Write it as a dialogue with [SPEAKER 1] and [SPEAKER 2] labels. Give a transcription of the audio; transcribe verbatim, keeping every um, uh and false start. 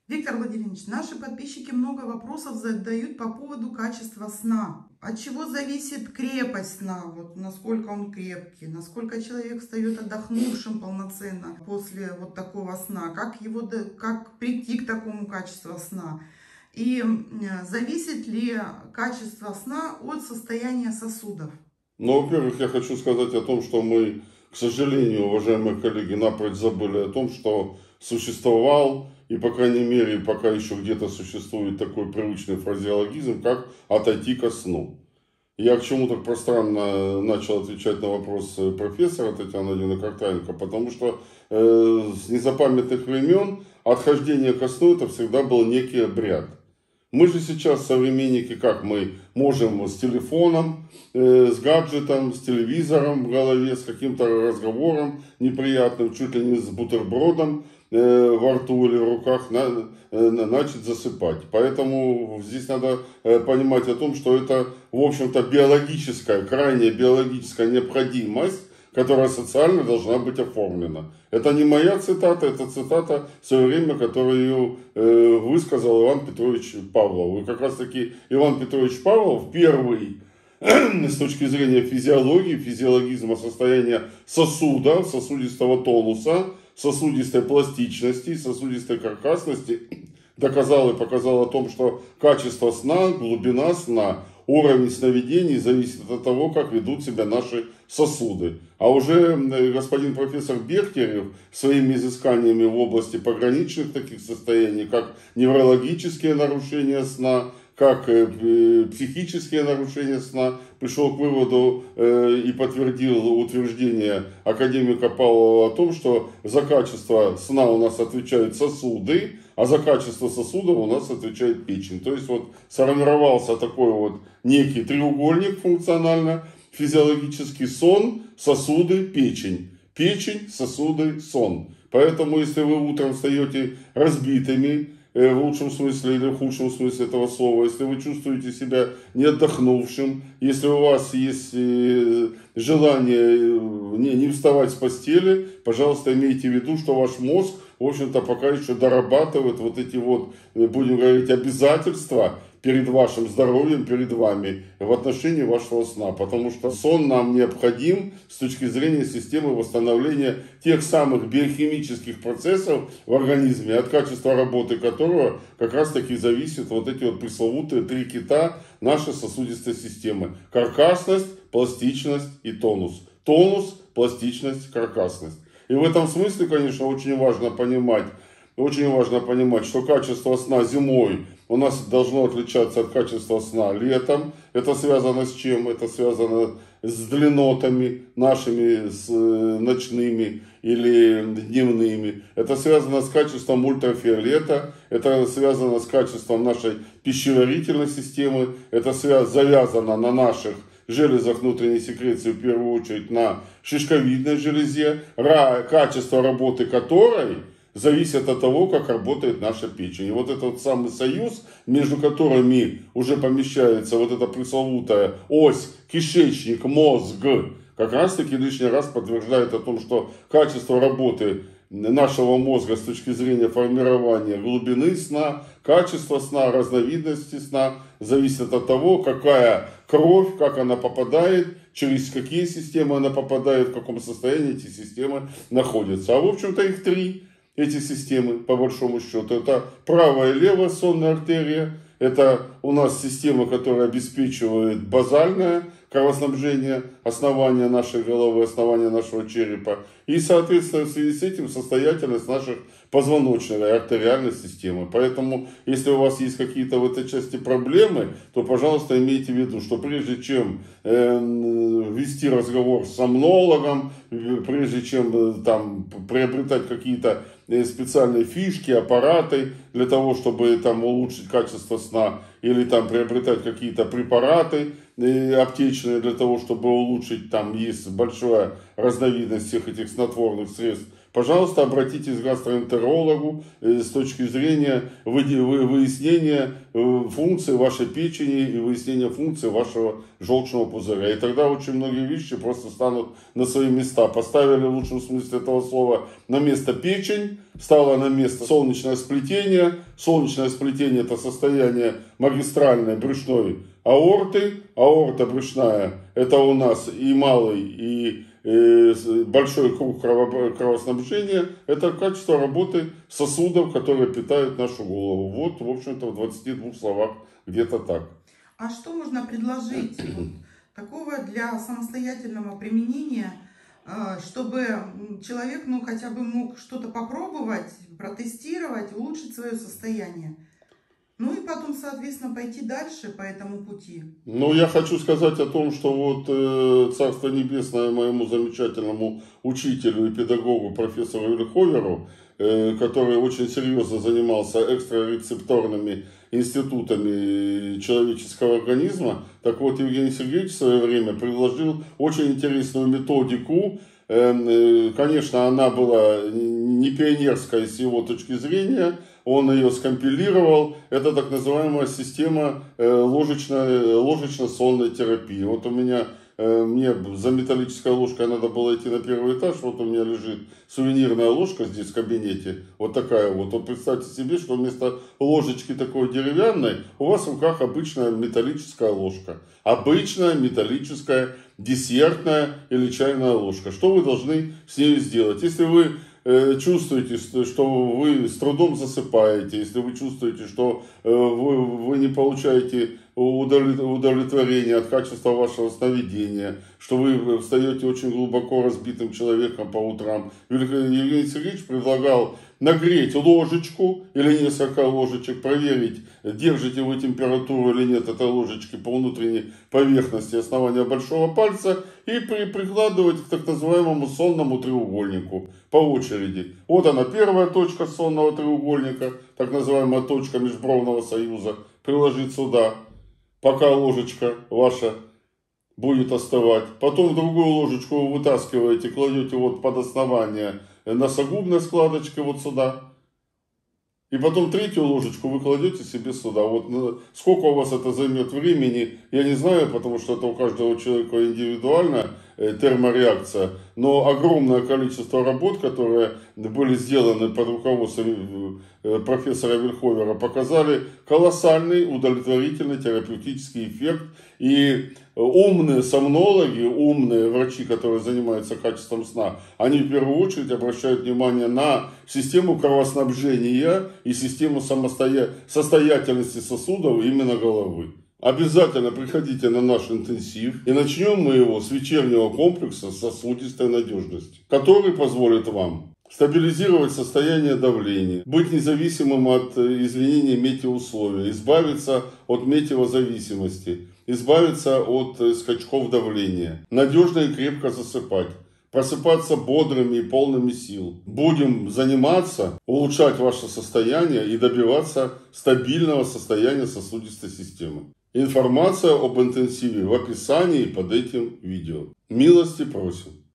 [SPEAKER 1] Виктор Владимирович, наши подписчики много вопросов задают по поводу качества сна. От чего зависит крепость сна, вот насколько он крепкий, насколько человек встает отдохнувшим полноценно после вот такого сна, как, его, как прийти к такому качеству сна. И зависит ли качество сна от состояния сосудов?
[SPEAKER 2] Ну, во-первых, я хочу сказать о том, что мы, к сожалению, уважаемые коллеги, напрочь забыли о том, что существовал, и, по крайней мере, пока еще где-то существует такой привычный фразеологизм, как «отойти ко сну». Я к чему так пространно начал отвечать на вопрос профессора Татьяны Владимировны Картаенко, потому что э, с незапамятных времен отхождение ко сну это всегда был некий обряд. Мы же сейчас современники, как мы можем с телефоном, э, с гаджетом, с телевизором в голове, с каким-то разговором неприятным, чуть ли не с бутербродом э, во рту или в руках на, э, начать засыпать. Поэтому здесь надо э, понимать о том, что это, в общем-то, биологическая, крайняя биологическая необходимость, которая социально должна быть оформлена. Это не моя цитата, это цитата в свое время, которую э, высказал Иван Петрович Павлов. И как раз таки Иван Петрович Павлов первый с точки зрения физиологии, физиологизма состояния сосуда, сосудистого тонуса, сосудистой пластичности, сосудистой каркасности доказал и показал о том, что качество сна, глубина сна, уровень сновидений зависит от того, как ведут себя наши сосуды. А уже господин профессор Бехтерев своими изысканиями в области пограничных таких состояний, как неврологические нарушения сна, как психические нарушения сна, пришел к выводу и подтвердил утверждение академика Павлова о том, что за качество сна у нас отвечают сосуды, а за качество сосудов у нас отвечает печень. То есть вот сформировался такой вот некий треугольник функционально, физиологический: сон, сосуды, печень. Печень, сосуды, сон. Поэтому если вы утром встаете разбитыми, в лучшем смысле или в худшем смысле этого слова, если вы чувствуете себя не отдохнувшим, если у вас есть желание не, не вставать с постели, пожалуйста, имейте в виду, что ваш мозг, в общем-то, пока еще дорабатывает вот эти вот, будем говорить, обязательства перед вашим здоровьем, перед вами в отношении вашего сна. Потому что сон нам необходим с точки зрения системы восстановления тех самых биохимических процессов в организме, от качества работы которого как раз таки зависят вот эти вот пресловутые три кита нашей сосудистой системы. Каркасность, пластичность и тонус. Тонус, пластичность, каркасность. И в этом смысле, конечно, очень важно понимать, очень важно понимать, что качество сна зимой у нас должно отличаться от качества сна летом. Это связано с чем? Это связано с длиннотами нашими, с ночными или дневными. Это связано с качеством ультрафиолета. Это связано с качеством нашей пищеварительной системы. Это завязано на наших железах внутренней секреции, в первую очередь на шишковидной железе, качество работы которой зависит от того, как работает наша печень. И вот этот самый союз, между которыми уже помещается вот эта пресловутая ось кишечник, мозг, как раз таки лишний раз подтверждает о том, что качество работы нашего мозга с точки зрения формирования глубины сна, качества сна, разновидности сна зависит от того, какая кровь, как она попадает, через какие системы она попадает, в каком состоянии эти системы находятся. А в общем-то их три. Эти системы, по большому счету, это правая и левая сонная артерия, это у нас система, которая обеспечивает базальное кровоснабжение, основание нашей головы, основание нашего черепа. И, соответственно, в связи с этим состоятельность наших позвоночной и артериальной системы. Поэтому, если у вас есть какие-то в этой части проблемы, то, пожалуйста, имейте в виду, что прежде чем э, вести разговор с сомнологом, прежде чем э, там, приобретать какие-то специальные фишки, аппараты для того, чтобы там улучшить качество сна, или там приобретать какие-то препараты э, аптечные для того, чтобы улучшить, там есть большая разновидность всех этих снотворных средств, пожалуйста, обратитесь к гастроэнтерологу с точки зрения выяснения функции вашей печени и выяснения функции вашего желчного пузыря. И тогда очень многие вещи просто станут на свои места. Поставили в лучшем смысле этого слова на место печень, стало на место солнечное сплетение. Солнечное сплетение – это состояние магистральной брюшной аорты. Аорта брюшная – это у нас и малый, и большой круг кровоснабжения. Это качество работы сосудов, которые питают нашу голову. Вот, в общем-то, в двадцати двух словах где-то так.
[SPEAKER 1] А что можно предложить вот такого для самостоятельного применения, чтобы человек, ну, хотя бы мог что-то попробовать, протестировать, улучшить свое состояние? Ну и потом, соответственно, пойти дальше по этому пути.
[SPEAKER 2] Ну, я хочу сказать о том, что вот э, Царство Небесное моему замечательному учителю и педагогу профессору Вильховеру, э, который очень серьезно занимался экстрарецепторными институтами человеческого организма. Так вот, Евгений Сергеевич в свое время предложил очень интересную методику. Э, конечно, она была не пионерская с его точки зрения. Он ее скомпилировал. Это так называемая система ложечно, ложечно-сонной терапии. Вот у меня, мне за металлической ложкой надо было идти на первый этаж. Вот у меня лежит сувенирная ложка здесь в кабинете. Вот такая вот. Вот представьте себе, что вместо ложечки такой деревянной у вас в руках обычная металлическая ложка. Обычная металлическая десертная или чайная ложка. Что вы должны с ней сделать? Если вы чувствуете, что вы с трудом засыпаете, если вы чувствуете, что вы, вы не получаете удовлетворения от качества вашего сновидения, что вы встаете очень глубоко разбитым человеком по утрам, Евгений Сергеевич предлагал нагреть ложечку или несколько ложечек, проверить, держите вы температуру или нет этой ложечки по внутренней поверхности основания большого пальца и при, прикладывать к так называемому сонному треугольнику по очереди. Вот она, первая точка сонного треугольника, так называемая точка межбровного союза, приложить сюда, пока ложечка ваша будет остывать. Потом другую ложечку вы вытаскиваете, кладете вот под основание носогубной складочки вот сюда. И потом третью ложечку вы кладете себе сюда. Вот сколько у вас это займет времени, я не знаю, потому что это у каждого человека индивидуальная термореакция. Но огромное количество работ, которые были сделаны под руководством профессора Вильховера, показали колоссальный удовлетворительный терапевтический эффект. И умные сомнологи, умные врачи, которые занимаются качеством сна, они в первую очередь обращают внимание на систему кровоснабжения и систему самостоя... состоятельности сосудов именно головы. Обязательно приходите на наш интенсив, и начнем мы его с вечернего комплекса сосудистой надежности, который позволит вам стабилизировать состояние давления, быть независимым от изменений метеоусловий, избавиться от метеозависимости, избавиться от скачков давления, надежно и крепко засыпать, просыпаться бодрыми и полными сил. Будем заниматься, улучшать ваше состояние и добиваться стабильного состояния сосудистой системы. Информация об интенсиве в описании под этим видео. Милости просим.